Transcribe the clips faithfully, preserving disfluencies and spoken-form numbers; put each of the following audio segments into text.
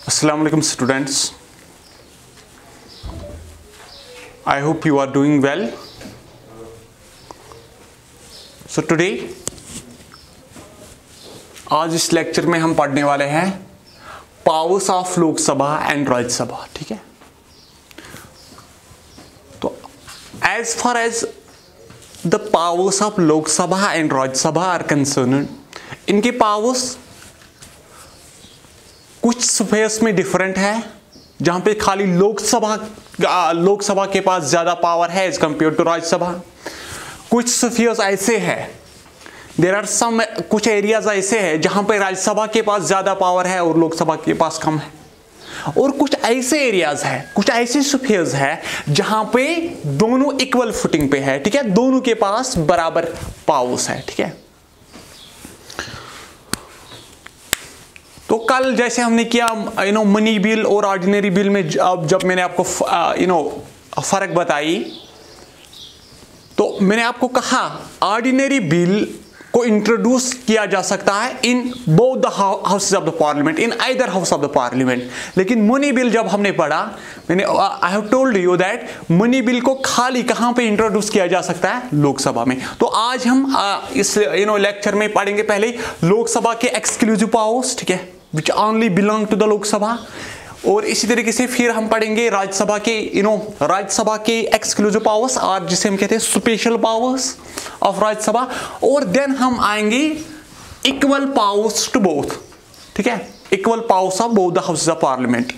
Assalamu alaikum students. I hope you are doing well. So today आज इस lecture में हम पढ़ने वाले हैं powers of Lok Sabha and Rajya Sabha. ठीक है, तो as far as the powers of Lok Sabha and Rajya Sabha are concern, इनके पावर्स कुछ स्पेस में डिफरेंट है, जहां पे खाली लोकसभा लोकसभा के पास ज्यादा पावर है एज कंपेयर टू राज्यसभा। कुछ स्फीयर्स ऐसे हैं, देयर आर सम कुछ एरियाज ऐसे हैं जहां पे राज्यसभा के पास ज्यादा पावर है और लोकसभा के पास कम है। और कुछ ऐसे एरियाज है, कुछ ऐसे स्फीयर्स है जहां पे दोनों इक्वल फुटिंग पे है। ठीक है, दोनों के पास बराबर पावर्स है। ठीक है, तो कल जैसे हमने किया यू नो मनी बिल और ऑर्डिनरी बिल में, अब जब मैंने आपको यू नो फर्क बताई, तो मैंने आपको कहा ऑर्डिनरी बिल को इंट्रोड्यूस किया जा सकता है in both the houses of the parliament, in either house of the parliament. लेकिन मनी बिल जब हमने पढ़ा, मैंने I have told you that money bill को खाली कहां पे इंट्रोड्यूस किया जा सकता है? लोकसभा में। तो आज हम आ, इस यू नो लेक्चर में पढ़ेंगे पहले लोकसभा के एक्सक्लूसिव पावर्स, ठीक है, which only belong to the Lok Sabha. और इसी तरीके से फिर हम पढ़ेंगे राज्यसभा के यू नो राज्यसभा के एक्सक्लूसिव पावर्स, और जिसे हम कहते हैं स्पेशल पावर्स ऑफ राज्यसभा। और देन हम आएंगे इक्वल पावर्स टू बोथ। ठीक है, equal powers of both the houses of parliament.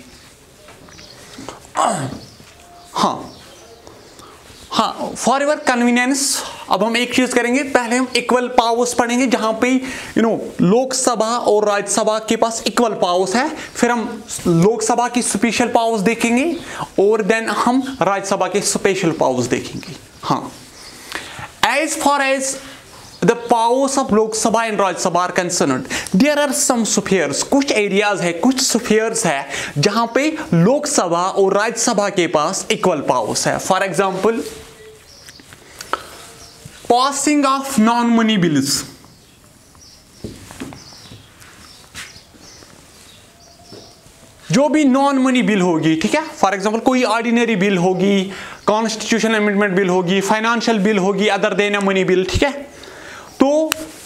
हाँ हाँ फॉर योर कन्वीनियंस अब हम एक चीज करेंगे, पहले हम इक्वल पावर्स पढ़ेंगे जहां पे यू नो लोकसभा और राज्यसभा के पास इक्वल पावर्स है। फिर हम लोकसभा की स्पेशल पावर्स देखेंगे और देन हम राज्यसभा के स्पेशल पावर्स देखेंगे। हाँ, as for as the powers of Lok Sabha and Rajya Sabha are concerned, there are some spheres, कुछ एरियाज है, कुछ स्फीयर्स है जहां पे लोकसभा और राज्यसभा के पास इक्वल पावर्स है। For example passing of non money bills. जो भी नॉन मनी बिल होगी, ठीक है, फॉर एग्जांपल कोई ऑर्डिनरी बिल होगी, कॉन्स्टिट्यूशन अमेंडमेंट बिल होगी, फाइनेंशियल बिल होगी other than a money bill. ठीक है, तो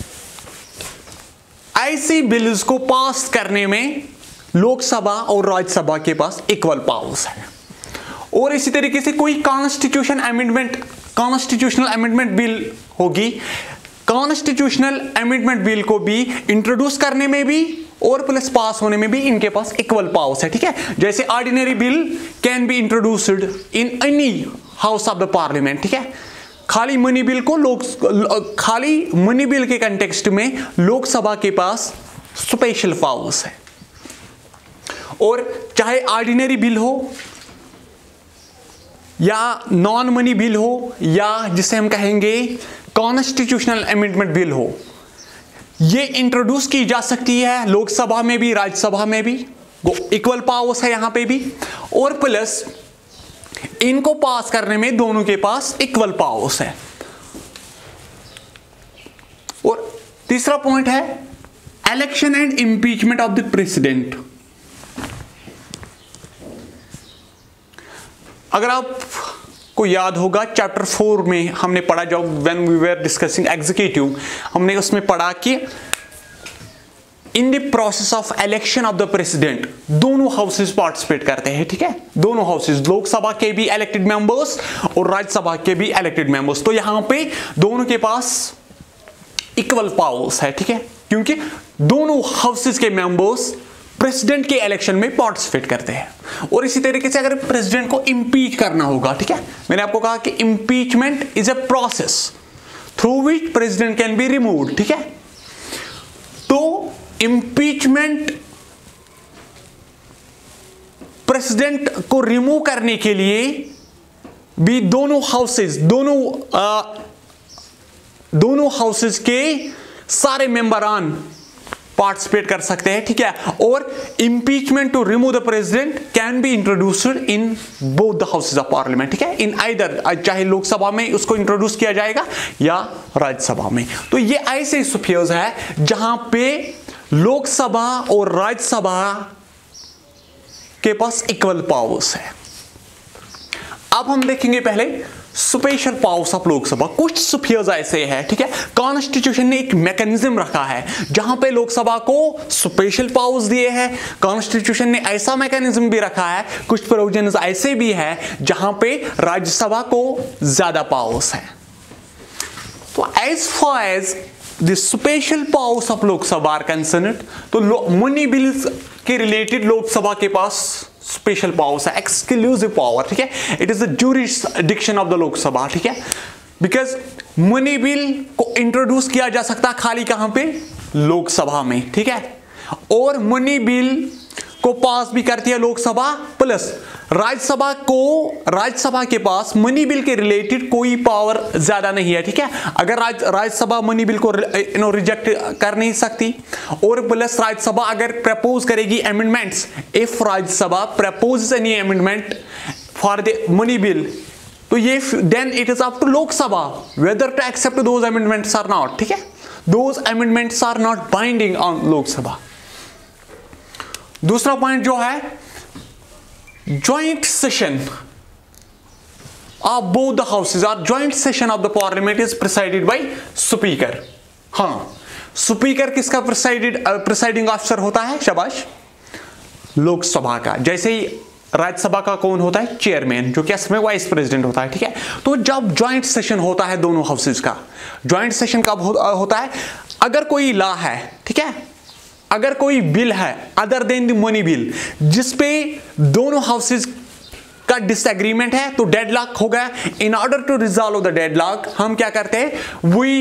ऐसी बिल्स को पास करने में लोकसभा और राज्यसभा के पास इक्वल पावर्स है। और इसी तरीके से कोई constitution amendment constitutional amendment bill होगी, कॉन्स्टिट्यूशनल अमेंडमेंट बिल को भी इंट्रोड्यूस करने में भी और प्लस पास होने में भी इनके पास इक्वल पावर्स है। ठीक है, जैसे ordinary bill can be introduced in any house of the parliament. ठीक है, खाली मनी बिल को लोक खाली मनी बिल के कंटेक्स्ट में लोकसभा के पास स्पेशल पावर्स है। और चाहे ऑर्डिनरी बिल हो या नॉन मनी बिल हो या जिसे हम कहेंगे कॉन्स्टिट्यूशनल अमेंडमेंट बिल हो, ये इंट्रोड्यूस की जा सकती है लोकसभा में भी राज्यसभा में भी, वो इक्वल पावर्स है यहां पे भी। और प्लस इनको पास करने में दोनों के पास इक्वल पावर्स है। और तीसरा पॉइंट है election and impeachment of the president. अगर आपको याद होगा चैप्टर फोर में हमने पढ़ा, जब when we were discussing executive, हमने उसमें पढ़ा कि in the process of election of the president दोनों हाउसेस पार्टिसिपेट करते हैं। ठीक है, दोनों हाउसेस, लोकसभा के भी इलेक्टेड मेंबर्स और राज्यसभा के भी इलेक्टेड मेंबर्स। तो यहां पे दोनों के पास इक्वल पावर्स है। ठीक है, क्योंकि दोनों हाउसेस के मेंबर्स प्रेसिडेंट के इलेक्शन में पार्टिसिपेट करते हैं। और इसी तरीके से अगर प्रेसिडेंट को इंपीच करना होगा, ठीक है, मैंने आपको कहा कि impeachment is a process through which president can be removed. ठीक है, तो इंपीचमेंट प्रेसिडेंट को रिमूव करने के लिए भी दोनों हाउसेस दोनों आ, दोनों हाउसेस के सारे मेंबरान पार्टिसिपेट कर सकते हैं। ठीक है, और impeachment to remove the president can be introduced in both the houses of parliament. ठीक है, इन आइदर, चाहे लोकसभा में उसको इंट्रोड्यूस किया जाएगा या राज्यसभा में। तो ये ऐसे स्फीयर्स है जहां पे लोकसभा और राज्यसभा के पास इक्वल पावर्स है। अब हम देखेंगे पहले स्पेशल पावर्स ऑफ लोकसभा। कुछ स्फीयर्स ऐसे हैं, ठीक है, कॉन्स्टिट्यूशन ने एक मैकेनिज्म रखा है जहां पे लोकसभा को स्पेशल पावर्स दिए हैं। कॉन्स्टिट्यूशन ने ऐसा मैकेनिज्म भी रखा है, कुछ प्रोविजंस ऐसे भी है जहां पे राज्यसभा को ज्यादा पावर्स है। तो as far as the special powers of Lok Sabha are concerned, तो मनी बिल्स के रिलेटेड लोकसभा के पास स्पेशल पावर्स है, एक्सक्लूसिव पावर, ठीक है। It is the jurisdiction of the Lok Sabha, ठीक है, बिकॉज मनी बिल को इंट्रोड्यूस किया जा सकता है खाली कहां पे, लोकसभा में, ठीक है। और मनी बिल को पास भी करती है लोकसभा, प्लस राज्यसभा को राज्यसभा के पास मनी बिल के रिलेटेड कोई पावर ज्यादा नहीं है, ठीक है। अगर राज, राज्यसभा मनी बिल को यू नो रिजेक्ट कर नहीं सकती, और प्लस राज्यसभा अगर प्रपोज करेगी amendments, if Rajya Sabha propose any amendment for the money bill, तो ये then it is up to Lok Sabha whether to accept those amendments are not, ठीक है। Those amendments are not binding on Lok Sabha. दूसरा पॉइंट जो है, joint session of both the houses or joint session of the parliament is presided by speaker। हाँ, speaker किसका presided presiding officer होता है, शाबाश, लोकसभा का। जैसे ही राज्यसभा का कौन होता है, चेयरमैन, जो कि असम में वाइस प्रेसिडेंट होता है, ठीक है। तो जब ज्वाइंट सेशन होता है दोनों हाउसेज का, ज्वाइंट सेशन कब हो, होता है, अगर कोई लॉ है, ठीक है, अगर कोई बिल है other than the money bill जिसपे दोनों हाउसेज का डिसएग्रीमेंट है, तो डेडलॉक हो गया। In order to resolve the deadlock हम क्या करते हैं, we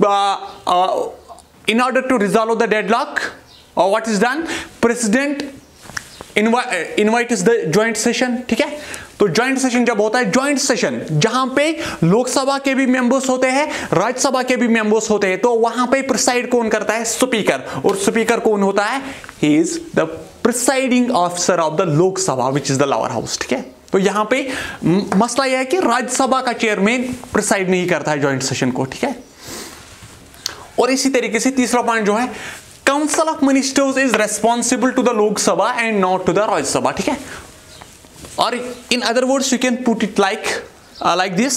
in order to resolve the deadlock what is done, president invite is the joint session, ठीक है। तो ज्वाइंट सेशन जब होता है, ज्वाइंट सेशन जहां पे लोकसभा के भी मेंबर्स होते हैं, राज्यसभा के भी मेंबर्स होते हैं, तो वहां पे प्रिसाइड कौन करता है, स्पीकर। और स्पीकर कौन होता है, he is the presiding officer of the Lok Sabha which is the lower house, ठीक है। तो यहां पे मसला यह है कि राज्यसभा का चेयरमैन प्रिसाइड नहीं करता है ज्वाइंट सेशन को, ठीक है। और इसी तरीके से तीसरा पॉइंट जो है, council of ministers is responsible to the Lok Sabha and not to the Rajya Sabha, ठीक है। और in other words you can put it like like this,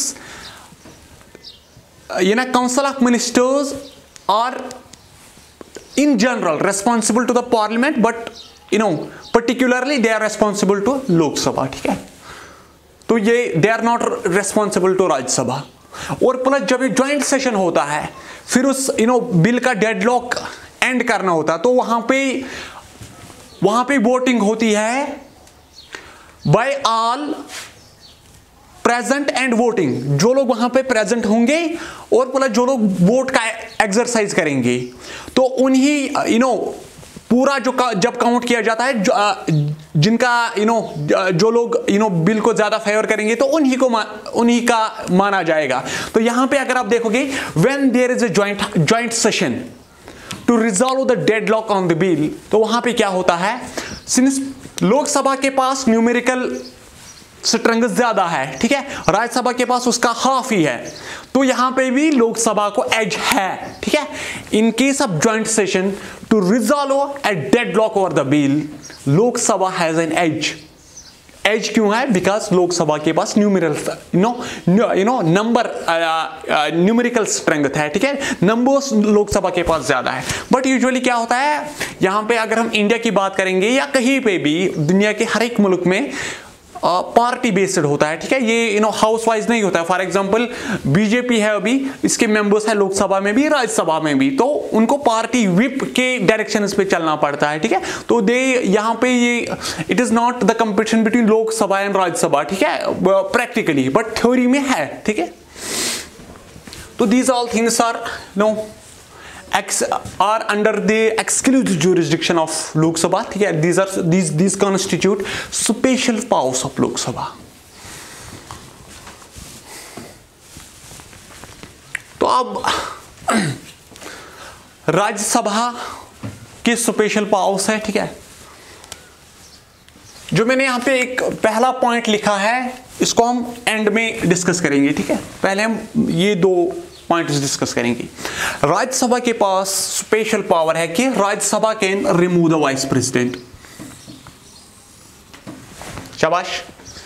you know, council of ministers are in general responsible to the parliament, but you know particularly they are responsible to Lok Sabha, ठीक है। तो ये they are not responsible to राज्य सभा। और plus जब ये joint session होता है, फिर उस यू नो बिल का डेडलॉक एंड करना होता है, तो वहां पे वहां पे वोटिंग होती है by all present and voting, जो लोग वहां पे प्रेजेंट होंगे और प्लस जो लोग वोट का एक्सरसाइज करेंगे, तो उन्हीं यू नो पूरा जो जब काउंट किया जाता है, जिनका यू नो जो लोग यू नो बिल को ज्यादा फेवर करेंगे, तो उन्हीं को उन्हीं का माना जाएगा। तो यहां पे अगर आप देखोगे, when there is a joint joint session to resolve the deadlock on the bill, तो वहां पे क्या होता है, सिंस लोकसभा के पास न्यूमेरिकल स्ट्रेंथ ज्यादा है, ठीक है, राज्यसभा के पास उसका हाफ ही है, तो यहां पे भी लोकसभा को एज है, ठीक है। In case of joint session to resolve a deadlock over the bill, Lok Sabha has an edge. Edge क्यों है, बिकॉज लोकसभा के पास numerical no you know number numerical strength है, ठीक है, नंबर्स लोकसभा के पास ज्यादा है। बट यूजुअली क्या होता है, यहां पे अगर हम इंडिया की बात करेंगे या कहीं पे भी दुनिया के हर एक मुल्क में पार्टी बेस्ड होता है, ठीक है, ये यू नो हाउस वाइज नहीं होता है। फॉर एग्जांपल बीजेपी है, अभी इसके मेंबर्स है लोकसभा में भी राज्यसभा में भी, तो उनको पार्टी विप के डायरेक्शंस पे चलना पड़ता है, ठीक है। तो दे यहाँ पे ये it is not the competition between Lok Sabha and Rajya Sabha, ठीक है, प्रैक्टिकली, बट थ्योरी में है, ठीक है। तो these all things are no are under the exclusive jurisdiction of Lok Sabha, ठीक है। these are these these constitute special powers of Lok Sabha। तो अब राज्यसभा के स्पेशल पावर्स है, ठीक है। जो मैंने यहां पे एक पहला पॉइंट लिखा है, इसको हम एंड में डिस्कस करेंगे, ठीक है। पहले हम ये दो पॉइंट्स डिस्कस करेंगे। राज्यसभा के पास स्पेशल पावर है कि Rajya Sabha can remove the vice president. शाबाश।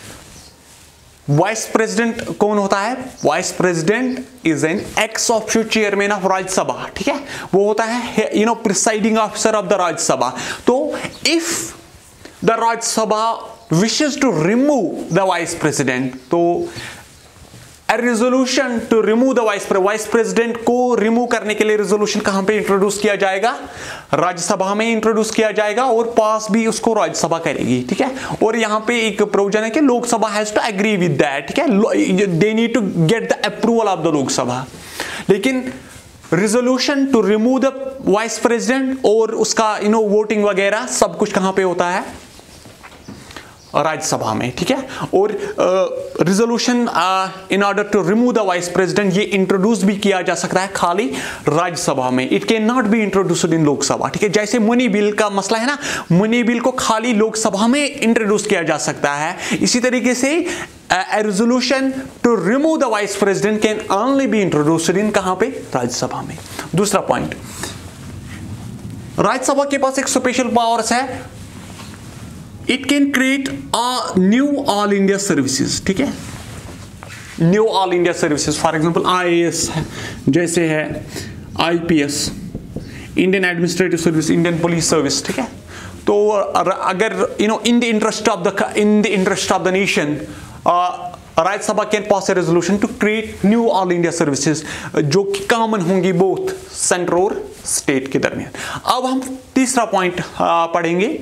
वाइस प्रेसिडेंट कौन होता है? Vice president is an ex officio chairman of Rajya Sabha, ठीक है, वो होता है you know presiding officer of the Rajya Sabha. तो if the Rajya Sabha wishes to remove the vice president, तो A resolution to remove the vice president, vice president को remove करने के लिए रेजोल्यूशन कहां पे इंट्रोड्यूस किया जाएगा? राज्यसभा में इंट्रोड्यूस किया जाएगा और पास भी उसको राज्यसभा करेगी, ठीक है। और यहां पे एक प्रोविजन है कि Lok Sabha has to agree with that, ठीक है, they need to get the approval of the Lok Sabha. लेकिन resolution to remove the vice president और उसका यू नो वोटिंग वगैरह सब कुछ कहां पे होता है? राज्यसभा में, ठीक है। और resolution in order to remove the vice president ये इंट्रोड्यूस भी किया जा सकता है खाली राज्यसभा में, it can not be introduced in Lok Sabha, ठीक है। जैसे मनी बिल का मसला है ना, मनी बिल को खाली लोकसभा में इंट्रोड्यूस किया जा सकता है, इसी तरीके से a resolution to remove the vice president can only be introduced in कहां पे? राज्यसभा में। दूसरा पॉइंट, राज्यसभा के पास एक स्पेशल पावर्स है, it can create a new all India services, ठीक है, new all India services. For example I A S है, जैसे है I P S, Indian administrative service, Indian police service, ठीक है। तो अगर you know in the interest of the in the interest of the nation, Rajya Sabha can pass a resolution to create new all India services जो कि common होंगी both centre और state के दरमियान। अब हम तीसरा पॉइंट पढ़ेंगे।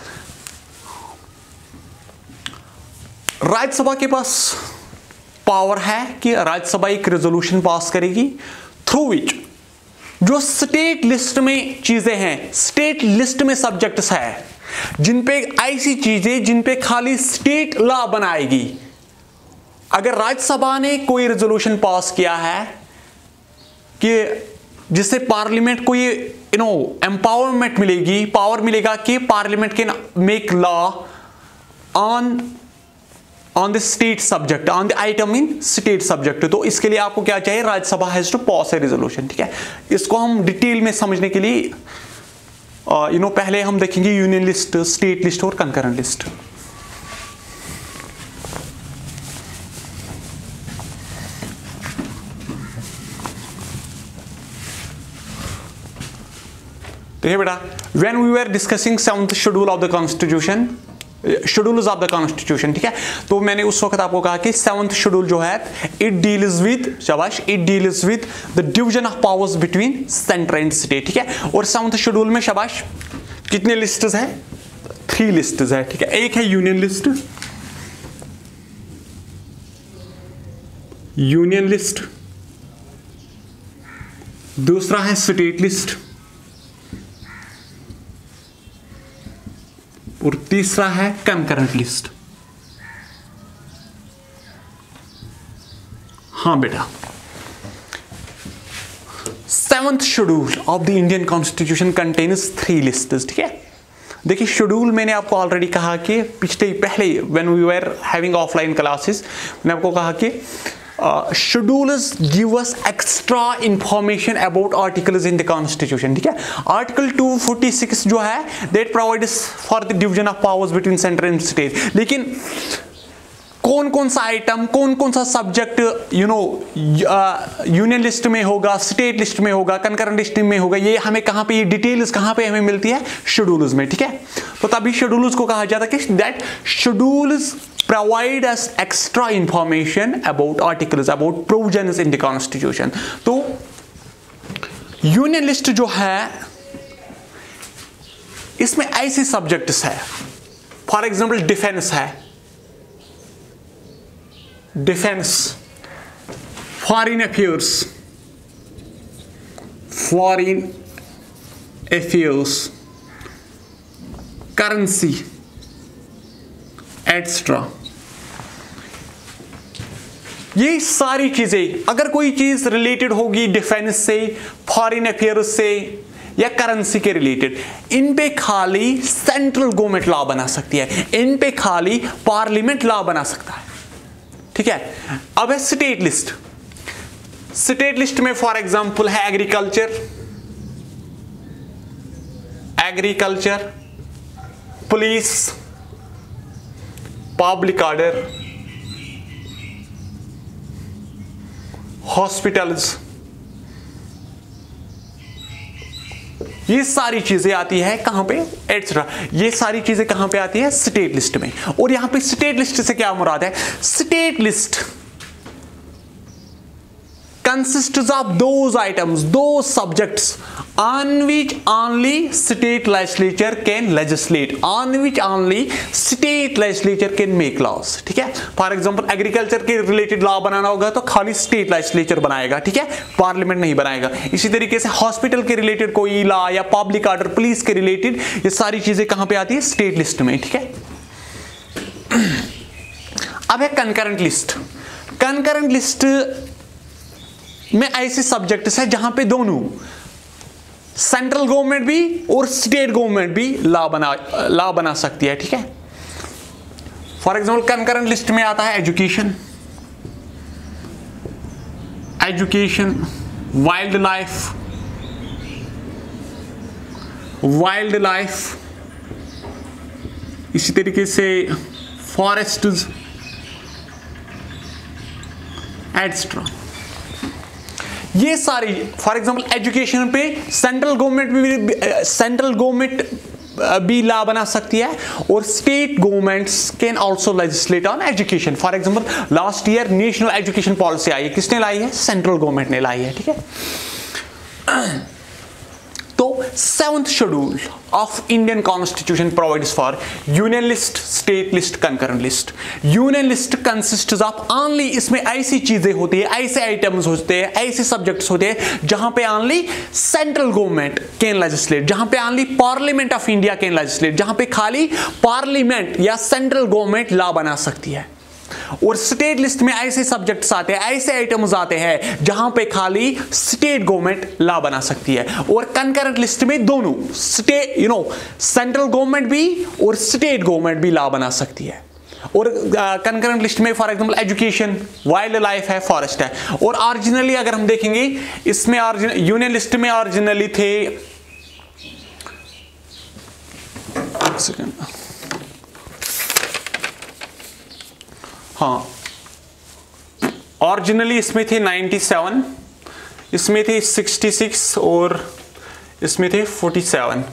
राज्यसभा के पास पावर है कि राज्यसभा एक रेजोल्यूशन पास करेगी थ्रू विच जो स्टेट लिस्ट में चीजें हैं, स्टेट लिस्ट में सब्जेक्ट्स है, जिन पे ऐसी चीजें जिन पे खाली स्टेट लॉ बनाएगी। अगर राज्यसभा ने कोई रेजोल्यूशन पास किया है कि जिससे पार्लियामेंट को ये यू नो एम्पावरमेंट मिलेगी, पावर मिलेगा कि parliament can make law on on the state subject, on the item in state subject, तो इसके लिए आपको क्या चाहिए? Rajya Sabha has to pass a resolution, ठीक है। इसको हम डिटेल में समझने के लिए यू नो पहले हम देखेंगे यूनियन लिस्ट, स्टेट लिस्ट और कंकरेंट लिस्ट। देखिए बेटा, when we were discussing seventh schedule of the constitution, schedules of the constitution, ठीक है, तो मैंने उस वक्त आपको कहा कि सेवंथ शेड्यूल जो है इट डील्स विद, शाबाश, it deals with the division of powers between centre and state, ठीक है। और सेवंथ शेड्यूल में शाबाश कितने लिस्ट्स हैं? थ्री लिस्ट्स है, ठीक है। एक है यूनियन लिस्ट, यूनियन लिस्ट, दूसरा है स्टेट लिस्ट और तीसरा है कंकरेंट लिस्ट। हां बेटा, seventh schedule of the Indian constitution contains three lists, ठीक है। देखिए शेड्यूल मैंने आपको ऑलरेडी कहा कि पिछले पहले when we were having offline classes मैंने आपको कहा कि schedules give us extra information about articles in the constitution, ठीक है। आर्टिकल टू फोर्टी सिक्स जो है that provides for the division of powers between centre and state, लेकिन कौन कौन सा आइटम, कौन कौन सा subject you know union list में होगा, स्टेट लिस्ट में होगा, कंकरेंट लिस्ट में होगा, ये हमें कहां पे, ये डिटेल्स कहां पे हमें मिलती है? शेड्यूल्स में, ठीक है। तो तभी शेड्यूल्स को कहा जाता है कि that schedules provide us extra information about articles, about provisions in the constitution। तो यूनियन लिस्ट जो है इसमें ऐसे सब्जेक्ट्स है, फॉर एग्जांपल डिफेंस है, defence, foreign affairs, foreign affairs, currency extra, ये सारी चीजें अगर कोई चीज रिलेटेड होगी डिफेंस से, फॉरेन अफेयर्स से या करेंसी के रिलेटेड, इन पे खाली सेंट्रल गवर्नमेंट लॉ बना सकती है, इन पे खाली पार्लियामेंट लॉ बना सकता है, ठीक है। अब है स्टेट लिस्ट। स्टेट लिस्ट में फॉर एग्जांपल है agriculture, agriculture, police, public order, hospitals, ये सारी चीजें आती है कहां पे, एटसेट्रा। ये सारी चीजें कहां पे आती है, स्टेट लिस्ट में। और यहां पे स्टेट लिस्ट से क्या मुराद है, state list consists of those items, those subjects on which only state legislature can legislate, on which only state legislature can make laws। ठीक है, फॉर एग्जांपल एग्रीकल्चर के रिलेटेड लॉ बनाना होगा तो खाली स्टेट लेजिस्लेचर बनाएगा, ठीक है, पार्लियामेंट नहीं बनाएगा। इसी तरीके से हॉस्पिटल के रिलेटेड कोई लॉ या पब्लिक ऑर्डर, पुलिस के रिलेटेड, ये सारी चीजें कहां पे आती है, स्टेट लिस्ट में। ठीक है, अब है कंकरेंट लिस्ट। कंकरेंट लिस्ट में ऐसे सब्जेक्ट्स है जहां पे दोनों सेंट्रल गवर्नमेंट भी और स्टेट गवर्नमेंट भी लॉ बना लॉ बना सकती है। ठीक है, फॉर एग्जांपल कंकरेंट लिस्ट में आता है education, education, wild life, wild life, इसी तरीके से फॉरेस्ट्स एटसेट्रा। ये सारी, फॉर एग्जांपल एजुकेशन पे सेंट्रल गवर्नमेंट भी सेंट्रल गवर्नमेंट भी लॉ बना सकती है और state governments can also legislate on education. For example last year national education policy आई है, किसने लाई है, सेंट्रल गवर्नमेंट ने लाई है। ठीक है, तो seventh schedule of Indian constitution provides for union list, state list, concurrent list. Union list consists of only, इसमें ऐसी चीजें होती है, ऐसे आइटम्स होते हैं, ऐसे सब्जेक्ट्स होते हैं जहां पे only central government can legislate, जहां पे only parliament of India can legislate, जहां पे खाली पार्लियामेंट या सेंट्रल गवर्नमेंट लॉ बना सकती है। और स्टेट लिस्ट में ऐसे सब्जेक्ट्स आते हैं, ऐसे आइटम्स आते हैं जहां पे खाली स्टेट गवर्नमेंट लॉ बना सकती है। और कंकरेंट लिस्ट में दोनों state, you know, central government भी और स्टेट गवर्नमेंट भी लॉ बना सकती है। और कंकरेंट लिस्ट में for example education, wild life है, फॉरेस्ट है। और ओरिजिनली अगर हम देखेंगे इसमें यूनियन लिस्ट में ओरिजिनली थे, हाँ, ओरिजिनली इसमें थे सत्तानवे, इसमें थे छियासठ और इसमें थे सैंतालीस।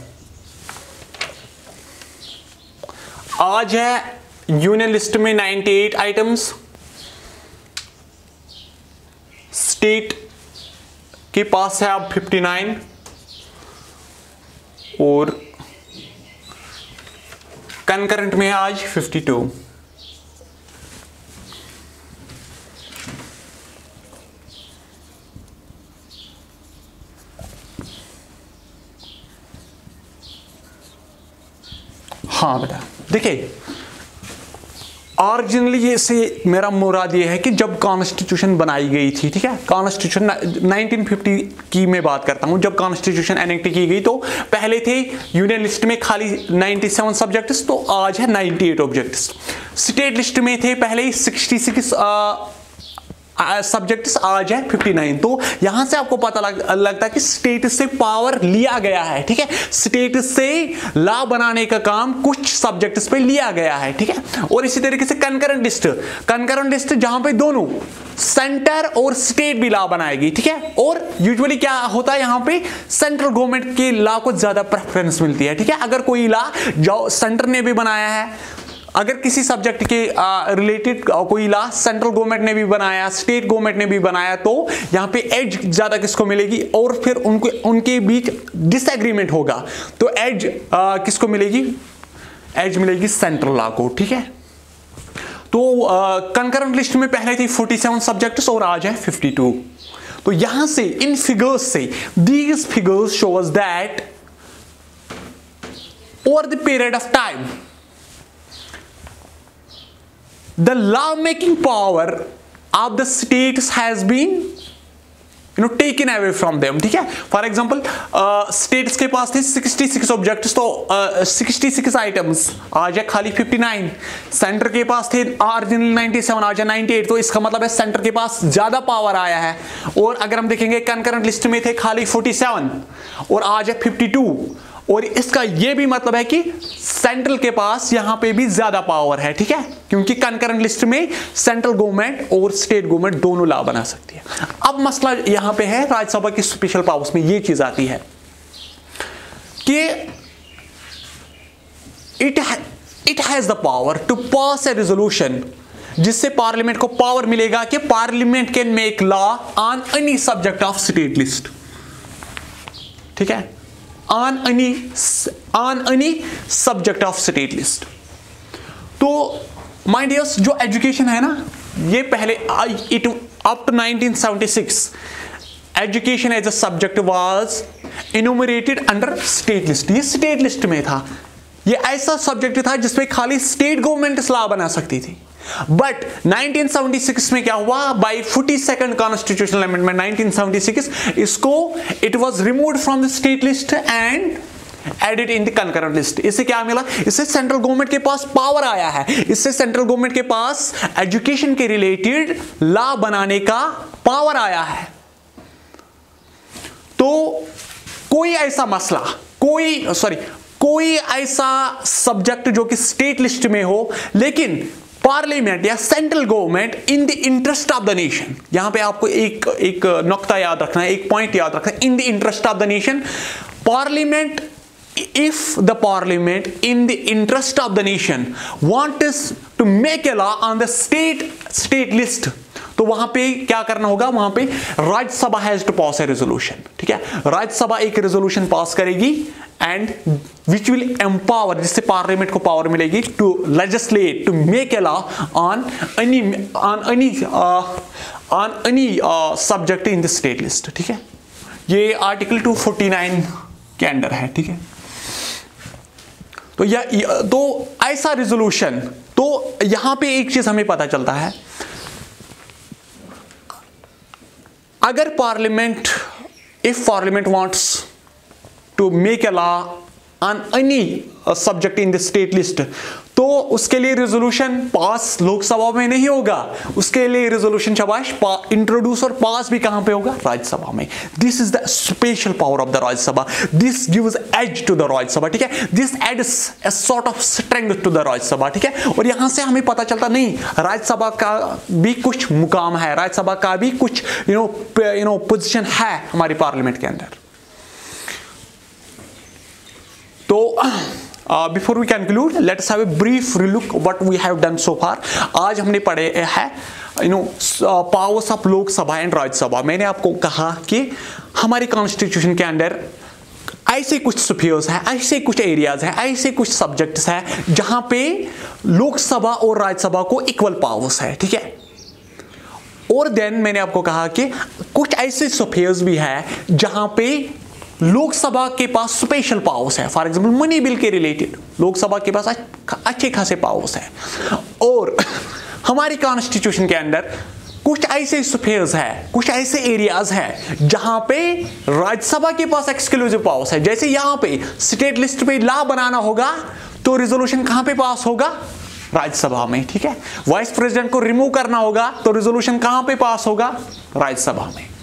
आज है यूनियन लिस्ट में अट्ठानवे आइटम्स, स्टेट के पास है अब उनसठ और कंकरेंट में है आज बावन। हाँ बेटा, देखिए ओरिजिनली ये से मेरा मुराद ये है कि जब कॉन्स्टिट्यूशन बनाई गई थी, ठीक है, कॉन्स्टिट्यूशन नाइनटीन फिफ्टी की मैं बात करता हूं, जब कॉन्स्टिट्यूशन एनेक्ट की गई तो पहले थे यूनियन लिस्ट में खाली सत्तानवे सब्जेक्ट्स, तो आज है अट्ठानवे ऑब्जेक्ट्स। स्टेट लिस्ट में थे पहले ही छियासठ सब्जेक्ट्स, आज है उनसठ। तो यहां से आपको पता लग, लगता है कि स्टेट से पावर लिया गया है। ठीक है, स्टेट से लॉ बनाने का काम कुछ सब्जेक्ट्स पे लिया गया है। ठीक है, और इसी तरीके से कंकरेंट लिस्ट, कंकरेंट लिस्ट जहां पे दोनों सेंटर और स्टेट भी लॉ बनाएगी। ठीक है, और यूजुअली क्या होता है यहां पे सेंट्रल गवर्नमेंट के लॉ को ज्यादा प्रेफरेंस मिलती है। ठीक है, अगर कोई लॉ जो सेंटर ने भी बनाया है, अगर किसी सब्जेक्ट के रिलेटेड कोई लॉ सेंट्रल गवर्नमेंट ने भी बनाया, स्टेट गवर्नमेंट ने भी बनाया, तो यहां पे एज ज्यादा किसको मिलेगी, और फिर उनको उनके बीच डिसएग्रीमेंट होगा तो एज किसको मिलेगी, एज मिलेगी सेंट्रल लॉ को। ठीक है, तो कंकरेंट लिस्ट में पहले थी सैंतालीस सब्जेक्ट्स और आज है बावन। तो यहां से इन फिगर्स से, these figures shows that over the period of time the law making power of the states has been you know taken away from them। ठीक है, फॉर एग्जांपल स्टेट्स के पास थे छियासठ ऑब्जेक्ट्स, तो uh, छियासठ आइटम्स, आज है खाली उनसठ। सेंटर के पास थे ओरिजिनल सत्तानवे, आज है अट्ठानवे। तो इसका मतलब है सेंटर के पास ज्यादा पावर आया है। और अगर हम देखेंगे कंकरेंट लिस्ट में थे खाली सैंतालीस और आज है बावन, और इसका यह भी मतलब है कि सेंट्रल के पास यहां पे भी ज्यादा पावर है, ठीक है, क्योंकि कंकरेंट लिस्ट में सेंट्रल गवर्नमेंट और स्टेट गवर्नमेंट दोनों लॉ बना सकती है। अब मसला यहां पे है राज्यसभा की स्पेशल पावर्स में, यह चीज आती है कि it it has the power to pass a resolution, जिससे पार्लियामेंट को पावर मिलेगा कि parliament can make law on any subject of state list, ठीक है, on any on any subject of state list. तो माय डियर्स, जो education है ना, ये पहले it up to nineteen seventy six education as a subject was enumerated under state list. ये state list में था, ये ऐसा सब्जेक्ट था जिसमें खाली स्टेट गवर्नमेंट लॉ बना सकती थी। बट नाइनटीन सेवेंटी सिक्स में क्या हुआ, by forty second constitutional amendment nineteen seventy six, इसको it was removed from the state list and added in the concurrent list. इससे क्या मिला, इससे सेंट्रल गवर्नमेंट के पास पावर आया है, इससे सेंट्रल गवर्नमेंट के पास एजुकेशन के रिलेटेड लॉ बनाने का पावर आया है। तो कोई ऐसा मसला, कोई सॉरी कोई ऐसा सब्जेक्ट जो कि स्टेट लिस्ट में हो, लेकिन पार्लियामेंट या central government in the interest of the nation, यहां पे आपको एक एक नुक्ता याद रखना है, एक पॉइंट याद रखना है, in the interest of the nation, parliament, if the parliament in the interest of the nation wants to make a law on the state state list, तो वहां पे क्या करना होगा, वहां पे Rajya Sabha has to pass a resolution, ठीक है, राज्यसभा एक रेजोल्यूशन पास करेगी एंड विच विल एम्पावर, जिससे पार्लियामेंट को पावर मिलेगी to legislate, to make a law on any on any on any subject in the state list, ठीक है। ये आर्टिकल टू फोर्टी नाइन के अंडर है, ठीक है। तो या तो ऐसा रेजोल्यूशन, तो यहां पे एक चीज हमें पता चलता है, अगर parliament, if parliament wants to make a law on any subject in the state list, तो उसके लिए रेजोल्यूशन पास लोकसभा में नहीं होगा, उसके लिए रेजोल्यूशन शाबाश इंट्रोड्यूस और पास भी कहां पे होगा, राज्यसभा में। This is the special power of the Rajya Sabha, this gives edge to the Rajya Sabha, ठीक है, this adds a sort of strength to the Rajya Sabha, ठीक है। और यहां से हमें पता चलता नहीं, राज्यसभा का भी कुछ मुकाम है, राज्यसभा का भी कुछ you know you know position है हमारी पार्लियामेंट के अंदर। तो before we conclude, let us have a brief relook what we have done so far. आज हमने पढ़े है you know powers of Lok Sabha and Rajya Sabha. मैंने आपको कहा कि हमारे कॉन्स्टिट्यूशन के अंदर ऐसे कुछ स्फीयर्स हैं, ऐसे कुछ एरियाज हैं, ऐसे कुछ सब्जेक्ट्स हैं जहां पे लोकसभा और राज्यसभा को इक्वल पावर्स है, ठीक है। और देन मैंने आपको कहा कि कुछ ऐसे स्फीयर्स भी हैं जहां पे लोकसभा के पास स्पेशल पावर्स है। फॉर एग्जांपल मनी बिल के रिलेटेड लोकसभा के पास अच्छे खासे पावर्स हैं। और हमारी कॉन्स्टिट्यूशन के अंदर कुछ ऐसे स्फीयर्स है, कुछ ऐसे एरियाज हैं जहां पे राज्यसभा के पास एक्सक्लूसिव पावर्स है। जैसे यहां पे स्टेट लिस्ट पे लॉ बनाना होगा तो रेजोल्यूशन कहां पे पास होगा, राज्यसभा में, ठीक है। वाइस प्रेसिडेंट को रिमूव करना होगा तो रेजोल्यूशन कहां पे पास होगा, राज्यसभा में।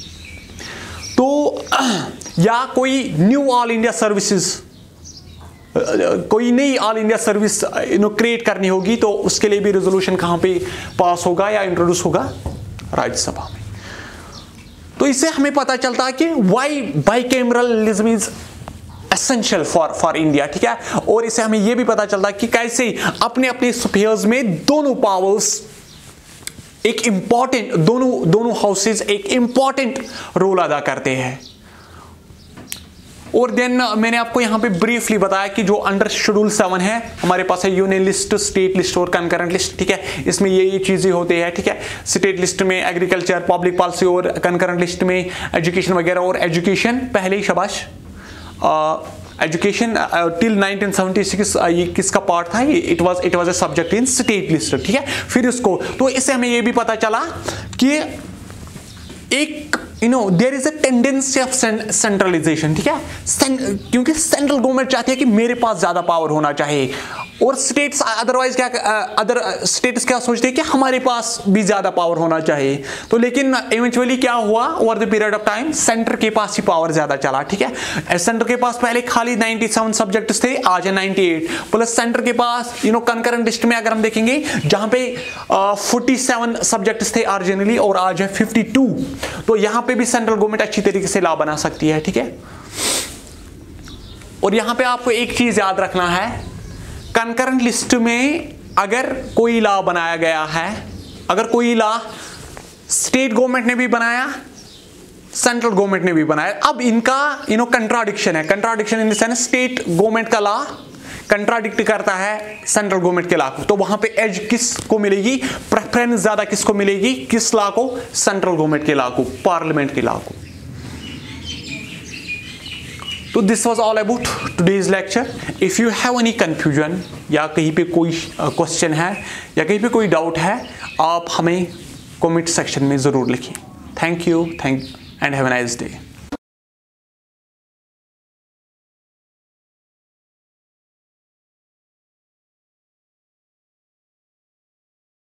तो या कोई न्यू ऑल इंडिया सर्विसेज, कोई नई all India service you know create करनी होगी तो उसके लिए भी रेजोल्यूशन कहां पे पास होगा या इंट्रोड्यूस होगा, राज्यसभा में। तो इससे हमें पता चलता है कि why bicameralism is essential for for India, ठीक है। और इससे हमें यह भी पता चलता है कि कैसे अपने अपने स्फीयर्स में दोनों पावर्स एक इंपॉर्टेंट, दोनों दोनों हाउसेज एक इंपॉर्टेंट रोल अदा करते हैं। और देन मैंने आपको यहां पे ब्रीफली बताया कि जो अंडर शेड्यूल सेवन है हमारे पास है यूनियन लिस्ट, स्टेट लिस्ट और कंकरेंट लिस्ट, ठीक है। इसमें ये ये चीजें होती है, ठीक है। स्टेट लिस्ट में एग्रीकल्चर, पब्लिक पॉलिसी और कंकरेंट लिस्ट में एजुकेशन वगैरह। और एजुकेशन पहले ही शाबाश education till nineteen seventy six ये किसका पार्ट था, it was it was a subject in state list, ठीक है। फिर इसको तो इससे हमें ये भी पता चला कि एक you know there is a tendency of centralisation, ठीक है। क्योंकि सेंट्रल गवर्नमेंट चाहती है कि मेरे पास ज्यादा पावर होना चाहिए और स्टेट्स अदरवाइज क्या अदर स्टेट्स क्या सोचते हैं कि हमारे पास भी ज्यादा पावर होना चाहिए, तो लेकिन इवेंचुअली क्या हुआ, over the period of time centre के पास ही पावर ज्यादा चला। ठीक है, सेंटर के पास पहले खाली सत्तानवे सब्जेक्ट्स थे, आज है अट्ठानवे, प्लस सेंटर के पास यू नो कंकरेंट लिस्ट में अगर हम देखेंगे जहां पे सैंतालीस सब्जेक्ट्स थे ओरिजिनली और आज है बावन, तो यहां पे भी सेंट्रल गवर्नमेंट अच्छी तरीके से लॉ बना सकती है। ठीक है, और यहां पे आपको एक चीज याद रखना है, कंकरेंट लिस्ट में अगर कोई लॉ बनाया गया है, अगर कोई लॉ स्टेट गवर्नमेंट ने भी बनाया, सेंट्रल गवर्नमेंट ने भी बनाया, अब इनका यू नो कंट्राडिक्शन है, contradiction in the sense state government का लॉ कंट्राडिक्ट करता है सेंट्रल गवर्नमेंट के लॉ को, तो वहां पे एज किसको मिलेगी, प्रेफरेंस ज्यादा किसको मिलेगी, किस लॉ को, सेंट्रल गवर्नमेंट के लॉ को, पार्लियामेंट के लॉ को। तो this was all about today's lecture. If you have any confusion या कहीं पे कोई क्वेश्चन है या कहीं पे कोई डाउट है, आप हमें कमेंट सेक्शन में जरूर लिखिए। Thank you, thank and have a nice day.